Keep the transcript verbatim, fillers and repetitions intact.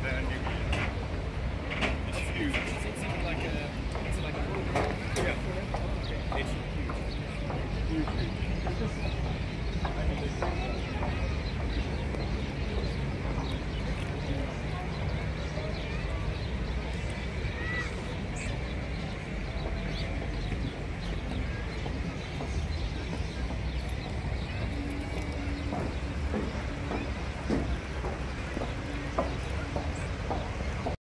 then you, it's huge. Is it like a, is it like a Yeah. It's huge. Huge, huge. I mean,